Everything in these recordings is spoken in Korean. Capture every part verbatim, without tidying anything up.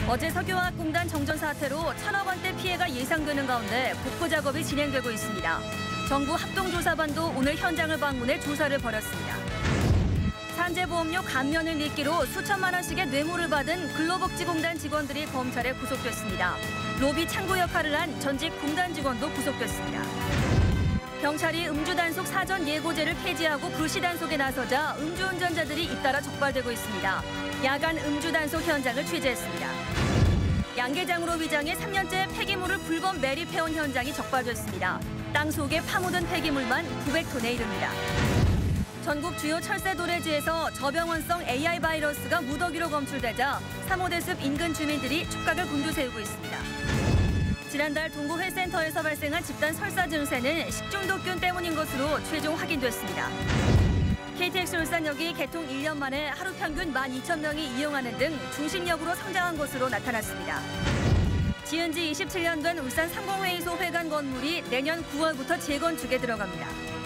어제 석유화학공단 정전 사태로 천억 원대 피해가 예상되는 가운데 복구 작업이 진행되고 있습니다. 정부 합동조사반도 오늘 현장을 방문해 조사를 벌였습니다. 산재보험료 감면을 미끼로 수천만 원씩의 뇌물을 받은 근로복지공단 직원들이 검찰에 구속됐습니다. 로비 창구 역할을 한 전직 공단 직원도 구속됐습니다. 경찰이 음주단속 사전 예고제를 폐지하고 불시 단속에 나서자 음주운전자들이 잇따라 적발되고 있습니다. 야간 음주단속 현장을 취재했습니다. 양계장으로 위장해 삼 년째 폐기물을 불법 매립해온 현장이 적발됐습니다. 땅 속에 파묻은 폐기물만 구백 톤에 이릅니다. 전국 주요 철새 도래지에서 저병원성 에이아이 바이러스가 무더기로 검출되자 삼 호 대습 인근 주민들이 촉각을 곤두세우고 있습니다. 지난달 동구회센터에서 발생한 집단 설사 증세는 식중독균 때문인 것으로 최종 확인됐습니다. 케이티엑스 울산역이 개통 일 년 만에 하루 평균 만 이천 명이 이용하는 등 중심역으로 성장한 것으로 나타났습니다. 지은 지 이십칠 년 된 울산 상공회의소 회관 건물이 내년 구월부터 재건축에 들어갑니다.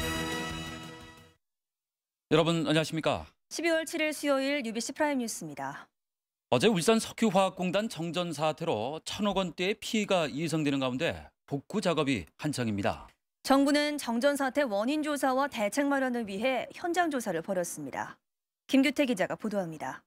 여러분 안녕하십니까? 십이월 칠일 수요일 유비씨 프라임 뉴스입니다. 어제 울산 석유화학공단 정전 사태로 천억 원대의 피해가 예상되는 가운데 복구 작업이 한창입니다. 정부는 정전 사태 원인 조사와 대책 마련을 위해 현장 조사를 벌였습니다. 김규태 기자가 보도합니다.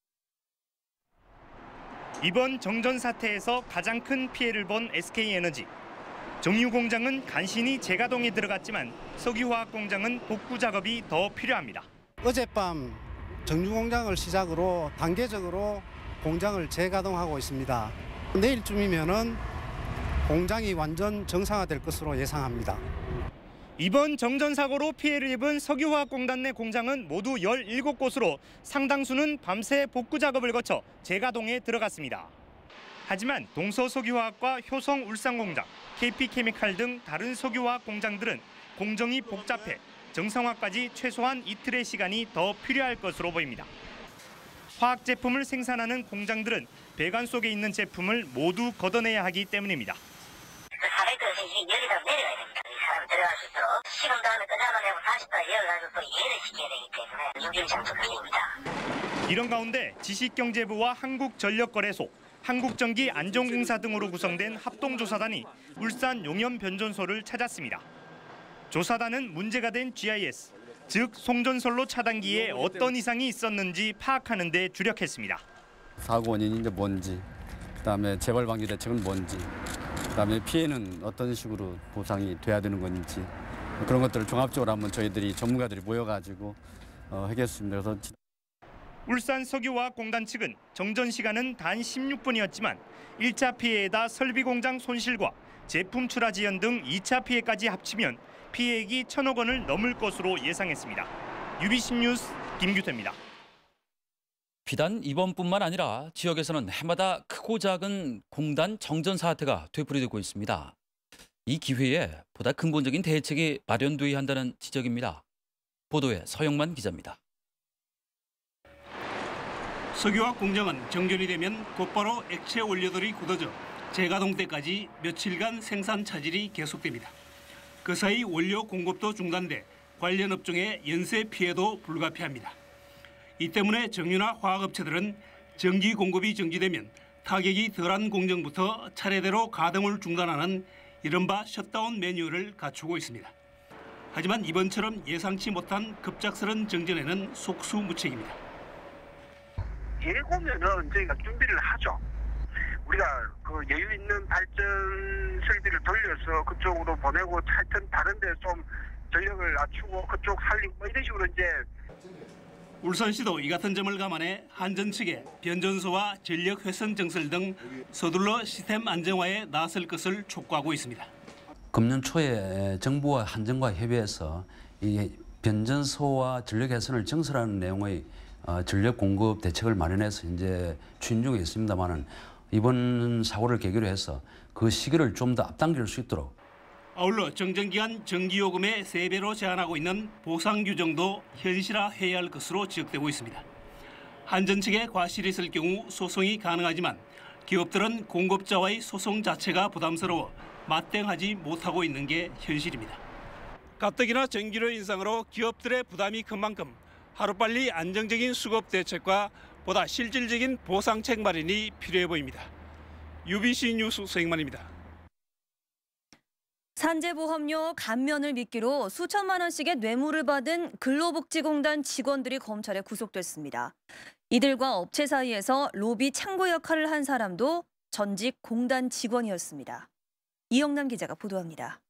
이번 정전 사태에서 가장 큰 피해를 본 에스케이에너지. 정유 공장은 간신히 재가동에 들어갔지만 석유화학 공장은 복구 작업이 더 필요합니다. 어젯밤 정유 공장을 시작으로 단계적으로 공장을 재가동하고 있습니다. 내일쯤이면은 공장이 완전 정상화될 것으로 예상합니다. 이번 정전 사고로 피해를 입은 석유화학공단 내 공장은 모두 열일곱 곳으로 상당수는 밤새 복구 작업을 거쳐 재가동에 들어갔습니다. 하지만 동서석유화학과 효성울산공장, 케이피케미칼 등 다른 석유화학 공장들은 공정이 복잡해 정상화까지 최소한 이틀의 시간이 더 필요할 것으로 보입니다. 화학 제품을 생산하는 공장들은 배관 속에 있는 제품을 모두 걷어내야 하기 때문입니다. 사백 도 열이 더 내려가야 됩니다. 이 사람 들어갈 수 있도록 식은 다음에 또 잡아내고 사십 도 이어가지고 또 이해를 시켜야 되기 때문에 유기장소입니다. 이런 가운데 지식경제부와 한국전력거래소, 한국전기안전공사 등으로 구성된 합동조사단이 울산 용현 변전소를 찾았습니다. 조사단은 문제가 된 지아이에스, 즉 송전선로 차단기에 어떤 이상이 있었는지 파악하는 데 주력했습니다. 사고 원인이 이제 뭔지, 그다음에 재발 방지 대책은 뭔지, 그다음에 피해는 어떤 식으로 보상이 돼야 되는 건지 그런 것들을 종합적으로 한번 저희들이 전문가들이 모여가지고 어, 하겠습니다. 그래서 울산 석유화학공단 측은 정전 시간은 단 십육 분이었지만 일 차 피해에다 설비 공장 손실과 제품 출하 지연 등 이 차 피해까지 합치면 피해액이 천억 원을 넘을 것으로 예상했습니다. 유비씨 뉴스 김규태입니다. 비단 이번뿐만 아니라 지역에서는 해마다 크고 작은 공단 정전 사태가 되풀이되고 있습니다. 이 기회에 보다 근본적인 대책이 마련돼야 한다는 지적입니다. 보도에 서영만 기자입니다. 석유화학 공장은 정전이 되면 곧바로 액체 원료들이 굳어져 재가동 때까지 며칠간 생산 차질이 계속됩니다. 그 사이 원료 공급도 중단돼 관련 업종의 연쇄 피해도 불가피합니다. 이 때문에 정유나 화학업체들은 전기 공급이 정지되면 타격이 덜한 공정부터 차례대로 가동을 중단하는 이른바 셧다운 매뉴얼을 갖추고 있습니다. 하지만 이번처럼 예상치 못한 급작스런 정전에는 속수무책입니다. 예고면은 저희가 준비를 하죠. 우리가 그 여유 있는 발전 설비를 돌려서 그쪽으로 보내고 하여튼 다른 데 좀 전력을 낮추고 그쪽 살리고 뭐 이런 식으로 이제. 울산시도 이 같은 점을 감안해 한전 측에 변전소와 전력 회선 정설 등 서둘러 시스템 안정화에 나설 것을 촉구하고 있습니다. 금년 초에 정부와 한전과 협의해서 이 변전소와 전력 회선을 정설하는 내용의 전력 공급 대책을 마련해서 이제 추진 중에 있습니다만은 이번 사고를 계기로 해서 그 시기를 좀 더 앞당길 수 있도록. 아울러 정전기간 전기요금의 세 배로 제한하고 있는 보상 규정도 현실화해야 할 것으로 지적되고 있습니다. 한전 측에 과실이 있을 경우 소송이 가능하지만 기업들은 공급자와의 소송 자체가 부담스러워 맞대응하지 못하고 있는 게 현실입니다. 가뜩이나 전기료 인상으로 기업들의 부담이 큰 만큼 하루빨리 안정적인 수급 대책과 보다 실질적인 보상책 마련이 필요해 보입니다. 유비씨 뉴스 서행만입니다. 산재보험료 감면을 미끼로 수천만 원씩의 뇌물을 받은 근로복지공단 직원들이 검찰에 구속됐습니다. 이들과 업체 사이에서 로비 창구 역할을 한 사람도 전직 공단 직원이었습니다. 이영남 기자가 보도합니다.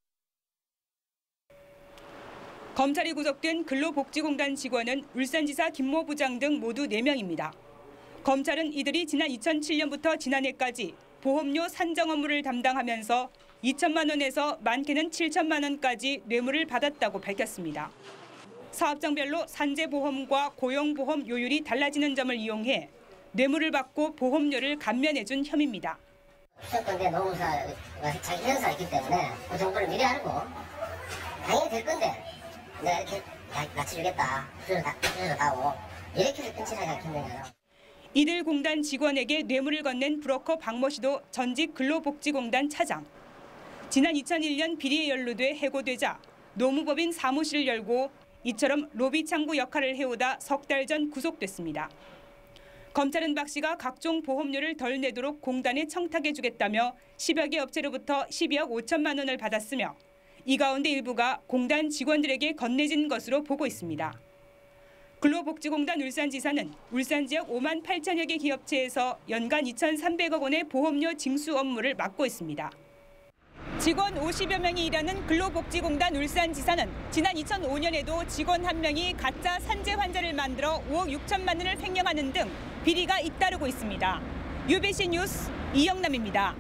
검찰이 구속된 근로복지공단 직원은 울산지사 김모 부장 등 모두 네 명입니다. 검찰은 이들이 지난 이천칠 년부터 지난해까지 보험료 산정 업무를 담당하면서 이천만 원에서 많게는 칠천만 원까지 뇌물을 받았다고 밝혔습니다. 사업장별로 산재보험과 고용보험 요율이 달라지는 점을 이용해 뇌물을 받고 보험료를 감면해준 혐의입니다. 수석건대 노무사가 자기 회사가 있기 때문에 그 정보를 미리 알고 당연히 될 건데 내가 이렇게 같이 주겠다, 수수료 다, 수수료 다고 이렇게 해서 끊치지 않겠느냐. 이들 공단 직원에게 뇌물을 건넨 브로커 박모 씨도 전직 근로복지공단 차장. 지난 이천일 년 비리에 연루돼 해고되자 노무법인 사무실을 열고 이처럼 로비 창구 역할을 해오다 석 달 전 구속됐습니다. 검찰은 박 씨가 각종 보험료를 덜 내도록 공단에 청탁해주겠다며 십여 개 업체로부터 십이억 오천만 원을 받았으며 이 가운데 일부가 공단 직원들에게 건네진 것으로 보고 있습니다. 근로복지공단 울산지사는 울산 지역 오만 팔천여 개 기업체에서 연간 이천삼백억 원의 보험료 징수 업무를 맡고 있습니다. 직원 오십여 명이 일하는 근로복지공단 울산지사는 지난 이천오 년에도 직원 한 명이 가짜 산재 환자를 만들어 오억 육천만 원을 횡령하는 등 비리가 잇따르고 있습니다. 유비씨 뉴스 이영남입니다.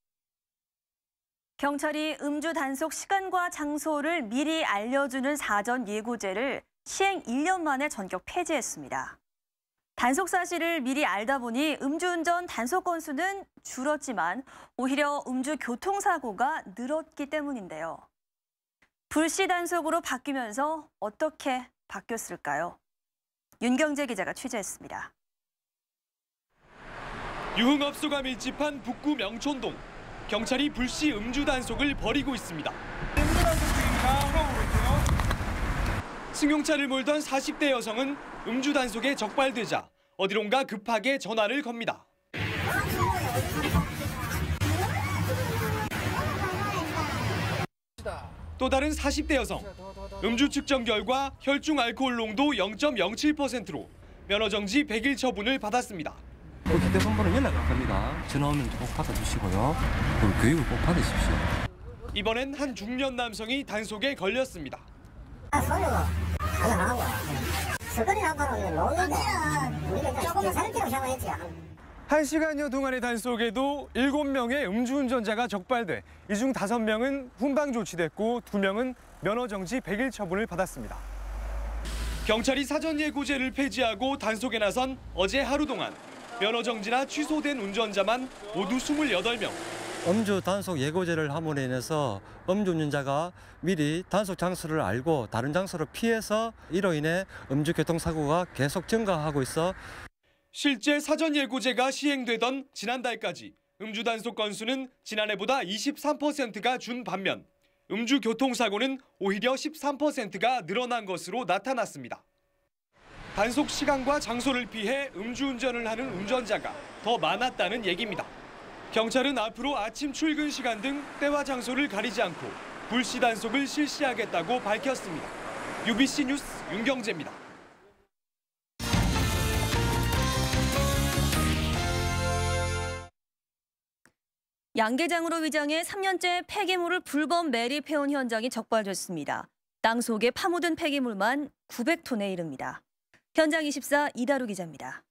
경찰이 음주 단속 시간과 장소를 미리 알려주는 사전 예고제를 시행 일 년 만에 전격 폐지했습니다. 단속 사실을 미리 알다 보니 음주운전 단속 건수는 줄었지만 오히려 음주 교통사고가 늘었기 때문인데요. 불시 단속으로 바뀌면서 어떻게 바뀌었을까요? 윤경재 기자가 취재했습니다. 유흥업소가 밀집한 북구 명촌동. 경찰이 불시 음주 단속을 벌이고 있습니다. 승용차를 몰던 사십 대 여성은 음주 단속에 적발되자 어디론가 급하게 전화를 겁니다. 또 다른 사십 대 여성. 음주 측정 결과 혈중 알코올 농도 영 점 영칠 퍼센트로 면허정지 백 일 처분을 받았습니다. 휴대폰번호 연락할 겁니다. 전화 오면 꼭 받아주시고요. 그리고 교육을 꼭 받으십시오. 이번엔 한 중년 남성이 단속에 걸렸습니다. 한 시간여 동안의 단속에도 일곱 명의 음주운전자가 적발돼 이 중 다섯 명은 훈방 조치됐고 두 명은 면허정지 백 일 처분을 받았습니다. 경찰이 사전 예고제를 폐지하고 단속에 나선 어제 하루 동안 면허정지나 취소된 운전자만 모두 이십팔 명. 음주 단속 예고제를 함으로 인해서 음주운전자가 미리 단속 장소를 알고 다른 장소로 피해서 이로 인해 음주 교통사고가 계속 증가하고 있어 실제 사전 예고제가 시행되던 지난달까지 음주 단속 건수는 지난해보다 이십삼 퍼센트가 준 반면 음주 교통사고는 오히려 십삼 퍼센트가 늘어난 것으로 나타났습니다. 단속 시간과 장소를 피해 음주운전을 하는 운전자가 더 많았다는 얘기입니다. 경찰은 앞으로 아침 출근 시간 등 때와 장소를 가리지 않고 불시 단속을 실시하겠다고 밝혔습니다. 유비씨 뉴스 윤경재입니다. 양계장으로 위장해 삼 년째 폐기물을 불법 매립해온 현장이 적발됐습니다. 땅 속에 파묻은 폐기물만 구백 톤에 이릅니다. 현장 이십사 이다루 기자입니다.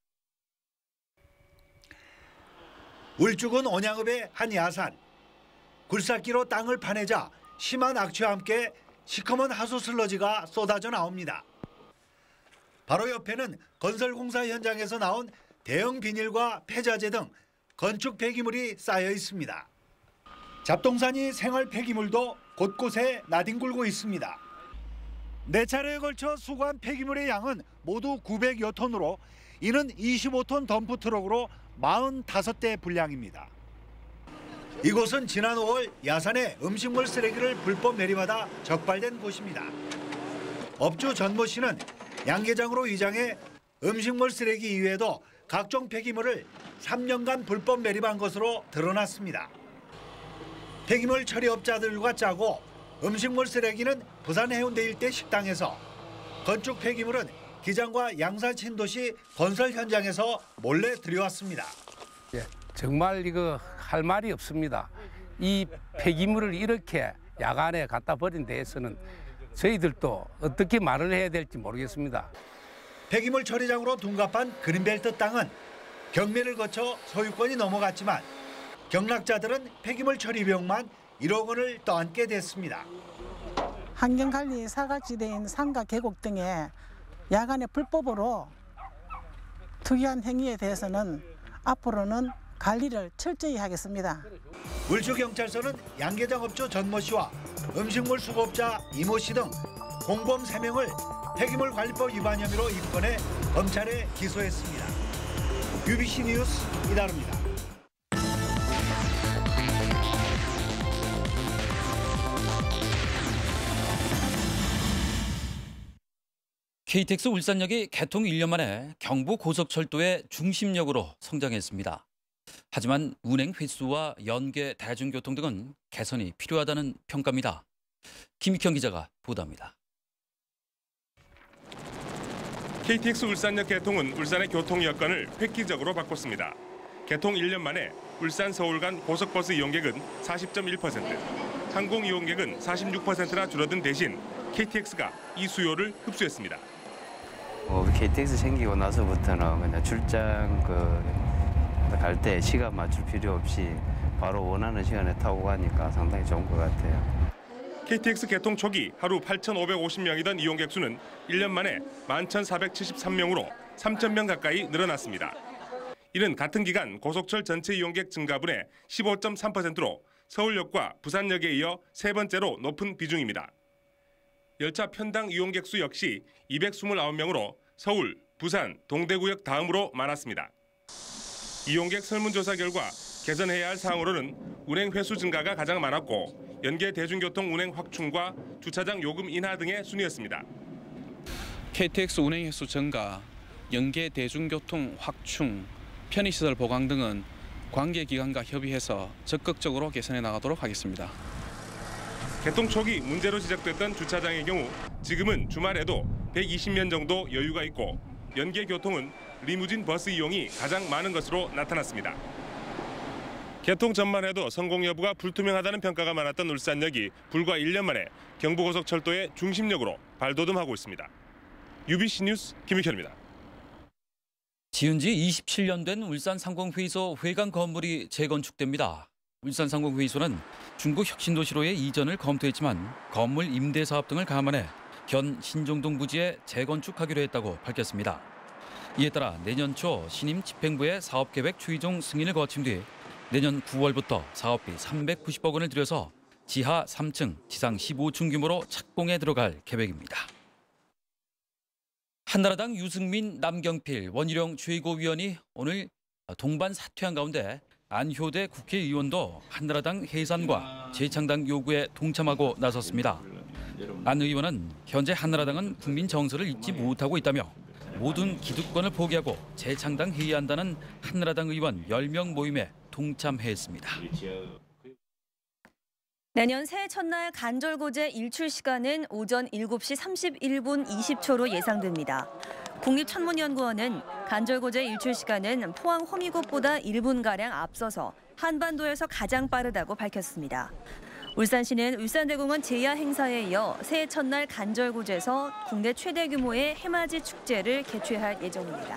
울주군 온양읍의 한 야산. 굴삭기로 땅을 파내자 심한 악취와 함께 시커먼 하수 슬러지가 쏟아져 나옵니다. 바로 옆에는 건설공사 현장에서 나온 대형 비닐과 폐자재 등 건축 폐기물이 쌓여 있습니다. 잡동사니 생활 폐기물도 곳곳에 나뒹굴고 있습니다. 네 차례에 걸쳐 수거한 폐기물의 양은 모두 구백여 톤으로 이는 이십오 톤 덤프 트럭으로 사십오 대 분량입니다. 이곳은 지난 오월 야산에 음식물 쓰레기를 불법 매립하다 적발된 곳입니다. 업주 전모 씨는 양계장으로 위장해 음식물 쓰레기 이외에도 각종 폐기물을 삼 년간 불법 매립한 것으로 드러났습니다. 폐기물 처리업자들과 짜고 음식물 쓰레기는 부산 해운대 일대 식당에서, 건축 폐기물은 기장과 양산 신도시 건설 현장에서 몰래 들여왔습니다. 예, 정말 이거 할 말이 없습니다. 이 폐기물을 이렇게 야간에 갖다 버린 데에서는 저희들도 어떻게 말을 해야 될지 모르겠습니다. 폐기물 처리장으로 둔갑한 그린벨트 땅은 경매를 거쳐 소유권이 넘어갔지만 경락자들은 폐기물 처리 비용만 일억 원을 떠안게 됐습니다. 환경관리 사각지대인 산과 계곡 등에 야간에 불법으로 투기한 행위에 대해서는 앞으로는 관리를 철저히 하겠습니다. 울주경찰서는 양계장 업주 전모 씨와 음식물 수거업자 이모 씨 등 공범 세 명을 폐기물 관리법 위반 혐의로 입건해 검찰에 기소했습니다. 유비씨 뉴스 이다루입니다. 케이티엑스 울산역이 개통 일 년 만에 경부 고속철도의 중심역으로 성장했습니다. 하지만 운행 횟수와 연계 대중교통 등은 개선이 필요하다는 평가입니다. 김익현 기자가 보도합니다. 케이티엑스 울산역 개통은 울산의 교통 여건을 획기적으로 바꿨습니다. 개통 일 년 만에 울산 서울 간 고속버스 이용객은 사십 점 일 퍼센트, 항공 이용객은 사십육 퍼센트나 줄어든 대신 케이티엑스가 이 수요를 흡수했습니다. 어, 케이티엑스 생기고 나서부터는 그냥 출장 그 갈 때 시간 맞출 필요 없이 바로 원하는 시간에 타고 가니까 상당히 좋은 것 같아요. 케이티엑스 개통 초기 하루 팔천오백오십 명이던 이용객 수는 일 년 만에 만 천사백칠십삼 명으로 삼천 명 가까이 늘어났습니다. 이는 같은 기간 고속철 전체 이용객 증가분의 십오 점 삼 퍼센트로 서울역과 부산역에 이어 세 번째로 높은 비중입니다. 열차 편당 이용객 수 역시 이백이십구 명으로 서울, 부산, 동대구역 다음으로 많았습니다. 이용객 설문조사 결과 개선해야 할 사항으로는 운행 횟수 증가가 가장 많았고 연계 대중교통 운행 확충과 주차장 요금 인하 등의 순이었습니다. 케이티엑스 운행 횟수 증가, 연계 대중교통 확충, 편의시설 보강 등은 관계기관과 협의해서 적극적으로 개선해 나가도록 하겠습니다. 개통 초기 문제로 지적됐던 주차장의 경우 지금은 주말에도 백이십 면 정도 여유가 있고 연계 교통은 리무진 버스 이용이 가장 많은 것으로 나타났습니다. 개통 전만 해도 성공 여부가 불투명하다는 평가가 많았던 울산역이 불과 일 년 만에 경부고속철도의 중심역으로 발돋움하고 있습니다. 유비씨 뉴스 김익현입니다. 지은 지 이십칠 년 된 울산상공회의소 회관 건물이 재건축됩니다. 울산상공회의소는 중구 혁신도시로의 이전을 검토했지만 건물 임대 사업 등을 감안해 견 신정동 부지에 재건축하기로 했다고 밝혔습니다. 이에 따라 내년 초 신임 집행부의 사업계획 최종 승인을 거친 뒤 내년 구월부터 사업비 삼백구십억 원을 들여서 지하 삼 층, 지상 십오 층 규모로 착공에 들어갈 계획입니다. 한나라당 유승민, 남경필, 원희룡 최고위원이 오늘 동반 사퇴한 가운데 안효대 국회의원도 한나라당 해산과 재창당 요구에 동참하고 나섰습니다. 안 의원은 현재 한나라당은 국민 정서를 잊지 못하고 있다며 모든 기득권을 포기하고 재창당 회의한다는 한나라당 의원 열 명 모임에 동참했습니다. 내년 새해 첫날 간절고제 일출 시간은 오전 일곱 시 삼십일 분 이십 초로 예상됩니다. 국립천문연구원은 간절고제 일출 시간은 포항 호미곶보다 일 분가량 앞서서 한반도에서 가장 빠르다고 밝혔습니다. 울산시는 울산대공원 제야 행사에 이어 새해 첫날 간절고제에서 국내 최대 규모의 해맞이 축제를 개최할 예정입니다.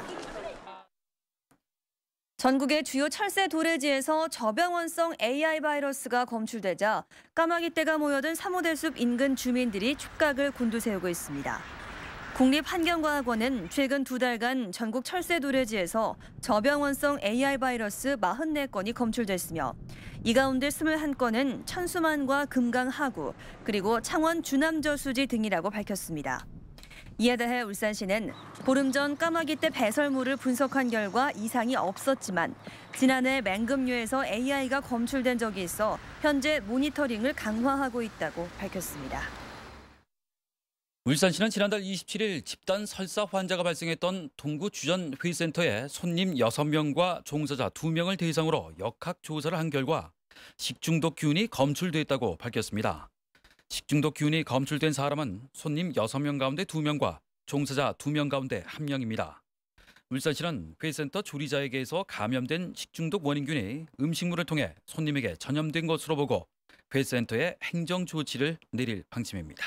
전국의 주요 철새 도래지에서 저병원성 에이아이 바이러스가 검출되자 까마귀떼가 모여든 삼호대숲 인근 주민들이 촉각을 곤두세우고 있습니다. 국립환경과학원은 최근 두 달간 전국 철새 도래지에서 저병원성 에이아이 바이러스 사십사 건이 검출됐으며 이 가운데 이십일 건은 천수만과 금강하구 그리고 창원 주남저수지 등이라고 밝혔습니다. 이에 대해 울산시는 보름 전 까마귀떼 배설물을 분석한 결과 이상이 없었지만 지난해 맹금류에서 에이아이가 검출된 적이 있어 현재 모니터링을 강화하고 있다고 밝혔습니다. 울산시는 지난달 이십칠 일 집단 설사 환자가 발생했던 동구 주전 회의센터에 손님 여섯 명과 종사자 두 명을 대상으로 역학 조사를 한 결과 식중독 균이 검출됐다고 밝혔습니다. 식중독 균이 검출된 사람은 손님 여섯 명 가운데 두 명과 종사자 두 명 가운데 한 명입니다. 울산시는 회의센터 조리자에게서 감염된 식중독 원인균이 음식물을 통해 손님에게 전염된 것으로 보고 회의센터에 행정 조치를 내릴 방침입니다.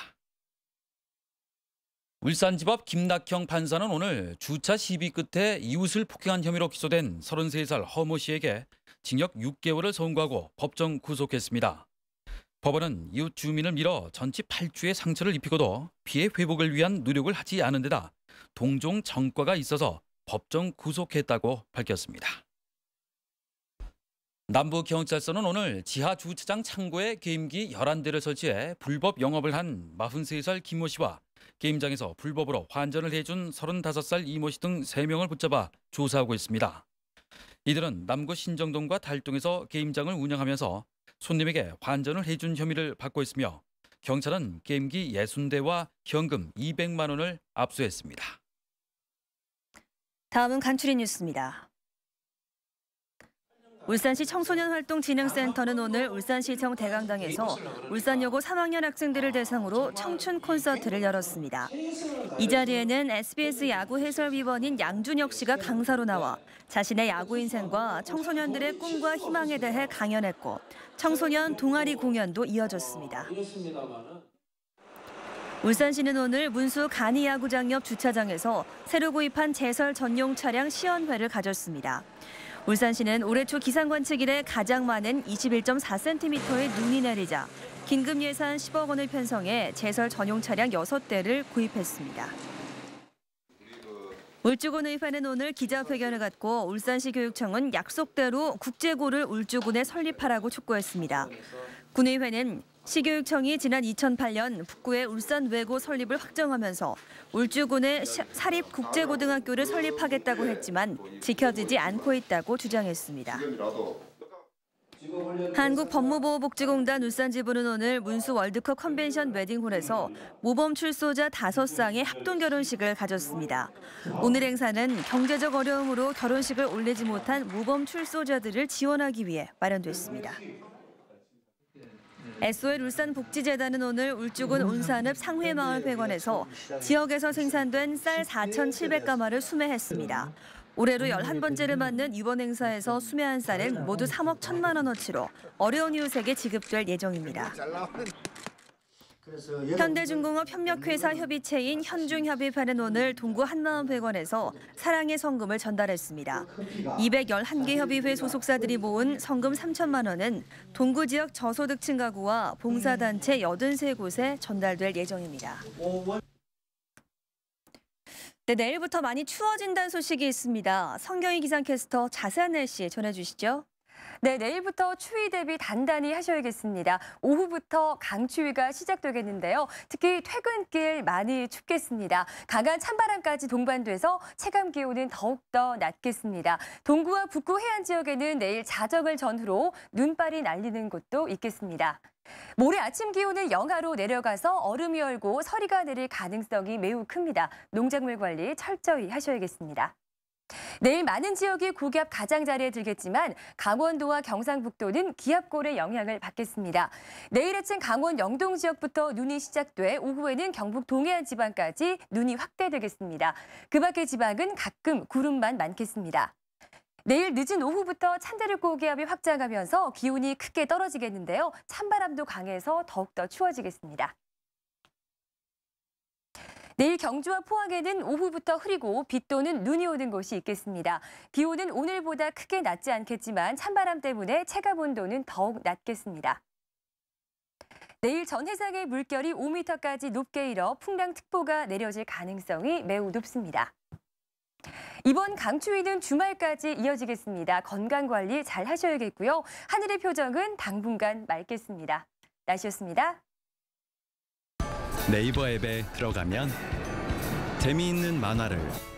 울산지법 김낙형 판사는 오늘 주차 시비 끝에 이웃을 폭행한 혐의로 기소된 서른세 살 허모 씨에게 징역 육 개월을 선고하고 법정 구속했습니다. 법원은 이웃 주민을 밀어 전치 팔 주의 상처를 입히고도 피해 회복을 위한 노력을 하지 않은 데다 동종 전과가 있어서 법정 구속했다고 밝혔습니다. 남부경찰서는 오늘 지하 주차장 창고에 게임기 열한 대를 설치해 불법 영업을 한 마흔세 살 김모 씨와 게임장에서 불법으로 환전을 해준 서른다섯 살 이모 씨 등 세 명을 붙잡아 조사하고 있습니다. 이들은 남구 신정동과 달동에서 게임장을 운영하면서 손님에게 환전을 해준 혐의를 받고 있으며 경찰은 게임기 육십 대와 현금 이백만 원을 압수했습니다. 다음은 간추린 뉴스입니다. 울산시 청소년활동진흥센터는 오늘 울산시청 대강당에서 울산여고 삼 학년 학생들을 대상으로 청춘 콘서트를 열었습니다. 이 자리에는 에스비에스 야구 해설위원인 양준혁 씨가 강사로 나와 자신의 야구 인생과 청소년들의 꿈과 희망에 대해 강연했고 청소년 동아리 공연도 이어졌습니다. 울산시는 오늘 문수 간이야구장 옆 주차장에서 새로 구입한 제설 전용 차량 시연회를 가졌습니다. 울산시는 올해 초 기상 관측 이래 가장 많은 이십일 점 사 센티미터의 눈이 내리자 긴급 예산 십억 원을 편성해 제설 전용 차량 여섯 대를 구입했습니다. 울주군의회는 오늘 기자회견을 갖고 울산시 교육청은 약속대로 국제고를 울주군에 설립하라고 촉구했습니다. 군의회는 시교육청이 지난 이천팔 년 북구의 울산 외고 설립을 확정하면서 울주군에 사립국제고등학교를 설립하겠다고 했지만 지켜지지 않고 있다고 주장했습니다. 한국법무보호복지공단 울산지부는 오늘 문수 월드컵 컨벤션 웨딩홀에서 모범 출소자 다섯 쌍의 합동 결혼식을 가졌습니다. 오늘 행사는 경제적 어려움으로 결혼식을 올리지 못한 모범 출소자들을 지원하기 위해 마련됐습니다. 에스오엘 울산복지재단은 오늘 울주군 운산읍 상회마을회관에서 지역에서 생산된 쌀 사천칠백 가마를 수매했습니다. 올해로 열한 번째를 맞는 이번 행사에서 수매한 쌀은 모두 삼억 천만 원어치로 어려운 이웃에게 지급될 예정입니다. 현대중공업 협력회사 협의체인 현중협의회는 오늘 동구 한마음회관에서 사랑의 성금을 전달했습니다. 이백십일 개 협의회 소속사들이 모은 성금 삼천만 원은 동구 지역 저소득층 가구와 봉사단체 팔십삼 곳에 전달될 예정입니다. 네, 내일부터 많이 추워진다는 소식이 있습니다. 성경희 기상캐스터 자세한 날씨 전해주시죠. 네, 내일부터 추위 대비 단단히 하셔야겠습니다. 오후부터 강추위가 시작되겠는데요. 특히 퇴근길 많이 춥겠습니다. 강한 찬바람까지 동반돼서 체감 기온은 더욱더 낮겠습니다. 동구와 북구 해안 지역에는 내일 자정을 전후로 눈발이 날리는 곳도 있겠습니다. 모레 아침 기온은 영하로 내려가서 얼음이 얼고 서리가 내릴 가능성이 매우 큽니다. 농작물 관리 철저히 하셔야겠습니다. 내일 많은 지역이 고기압 가장자리에 들겠지만 강원도와 경상북도는 기압골의 영향을 받겠습니다. 내일 아침 강원 영동 지역부터 눈이 시작돼 오후에는 경북 동해안 지방까지 눈이 확대되겠습니다. 그 밖의 지방은 가끔 구름만 많겠습니다. 내일 늦은 오후부터 찬데르 고기압이 확장하면서 기온이 크게 떨어지겠는데요. 찬바람도 강해서 더욱더 추워지겠습니다. 내일 경주와 포항에는 오후부터 흐리고 비 또는 눈이 오는 곳이 있겠습니다. 기온은 오늘보다 크게 낮지 않겠지만 찬바람 때문에 체감 온도는 더욱 낮겠습니다. 내일 전 해상의 물결이 오 미터까지 높게 일어 풍랑특보가 내려질 가능성이 매우 높습니다. 이번 강추위는 주말까지 이어지겠습니다. 건강관리 잘 하셔야겠고요. 하늘의 표정은 당분간 맑겠습니다. 날씨였습니다. 네이버 앱에 들어가면 재미있는 만화를